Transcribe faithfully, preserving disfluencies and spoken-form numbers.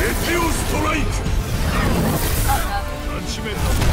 テオストライク。ジャッジメント。